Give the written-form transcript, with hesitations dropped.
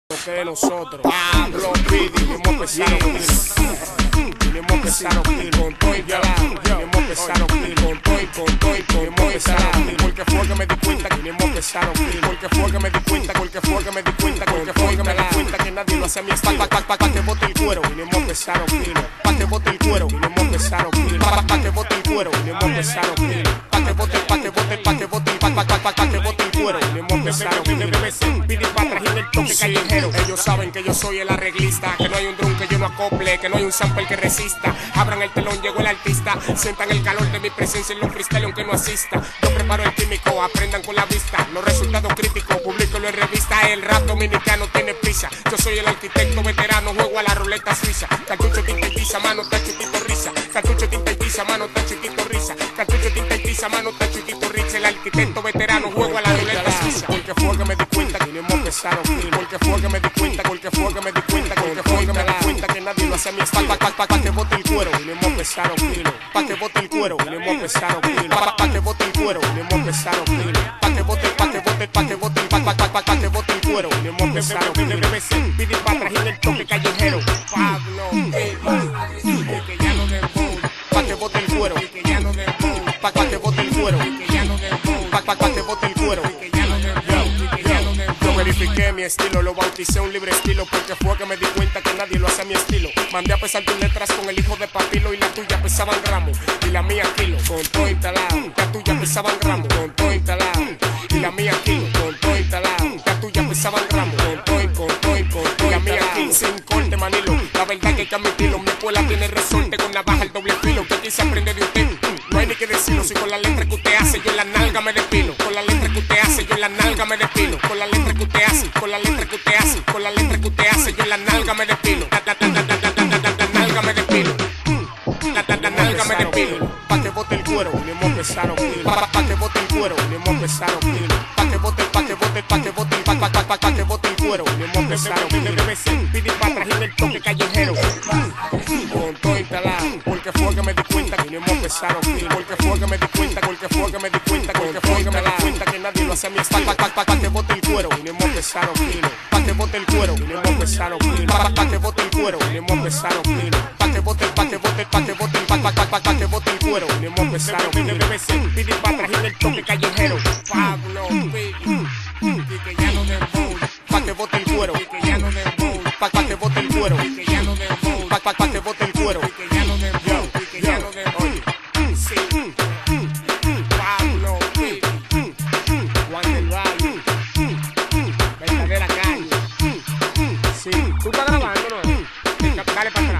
Que de nosotros, Pablo Pidi, vinimos a empezar a vinimos a empezar a con todo y vinimos a empezar a con todo y vinimos a empezar a porque fue que me di cuenta que vinimos a empezar a porque fue que me di cuenta, porque fue que me di cuenta, porque fue que me di cuenta que nadie lo hace a mi espalda, pa' que bote el cuero, vinimos a empezar a pa' que bote el cuero, vinimos a empezar a pa' que bote el cuero, vinimos a empezar a pa' que bote, pa' que bote, pa' que bote, pa' que bote el cuero, vinimos a empezar a Pidi para traer el toque callejero. Ellos saben que yo soy el arreglista, que no hay un drum que yo no acople, que no hay un sample que resista. Abran el telón, llegó el artista, sientan el calor de mi presencia en los freestyle aunque no asista. Yo preparo el químico, aprendan con la vista, los resultados críticos, publícalo en revista. El rap dominicano tiene prisa, yo soy el arquitecto veterano, juego a la ruleta suiza. Cartucho, tinta y tiza, mano, está chiquito, risa. Cartucho, tinta y tiza, mano, está chiquito, risa. Cartucho, tinta y tiza, mano, está chiquito, risa. El arquitecto veterano, juego a la ruleta suiza. Porque fue que me di cuenta que vinimos a empezar a porque fue que me di cuenta, porque fue que me di cuenta, porque fue que me di cuenta que nadie lo hace a mi espalda, pa' que bote el cuero, vinimos a empezar a pa' que bote el cuero, vinimos a empezar a pa' que bote el cuero, vinimos a empezar a pa' que bote, pa' que bote, pa' que bote, pa' que bote el cuero, vinimos a empezar a Pidi para traer el toque callejero, Pablo, que ya no dembow, pa' que bote el cuero, que ya no dembow, pa' que bote el cuero, que ya no dembow, pa' que bote el cuero, que ya no dembow. Verifiqué mi estilo, lo bauticé un libre estilo porque fue que me di cuenta que nadie lo hace a mi estilo. Mandé a pesar tus letras con el hijo de Papilo y la tuya pesaban gramos y la mía kilo, con todo instalado. La tuya pesaban gramos, con todo instalado. Y la mía kilo, con todo instalado. La tuya pesaban gramos, con todo y la mía kilo. Sin corte, manilo, la verdad que hay que admitirlo. Mi escuela tiene resorte con navaja el doble filo. Que aquí se aprende de usted, no hay ni que decirlo. Si con la letra que usted hace yo en la nalga me despilo. Con la letra que usted hace yo en la nalga me despilo. Con la letra que usted hace, con la letra que usted hace, con la letra que usted hace, yo en la nalga me despilo. La nalga me despilo. La nalga me despilo. Pa' que bote el cuero, vinimos a empezar a pa' que bote el cuero, vinimos a empezar a pa' que bote, pa' que bote, pa' que bote, pa' que bote el cuero, vinimos a empezar a Pidi para traer el toque callejero. Con todo instalado, porque fue que me di cuenta que vinimos a empezar a porque fue que me di cuenta, porque fue que me di cuenta, porque fue que me di cuenta que nadie lo hace a mi espalda, pa' que bote el cuero, vinimos a empezar a pa' que bote el cuero, vinimos a empezar a pa' que bote el cuero, vinimos a empezar a pa' que bote, pa' que bote, pa' que bote, pa' que bote el cuero, vinimos a empezar a Pidi para traer el toque callejero, Pablo Pidi, que ya no dembow, pa' que bote el cuero, que ya no dembow, pa' que bote el cuero, que ya no dembow, pa' que bote el cuero, que ya no dembow, que ya no dembow, sí, Pablo Pidi, Juan del Valle, verdadera calle, sí, tú estás grabando, ¿no? Dale para atrás.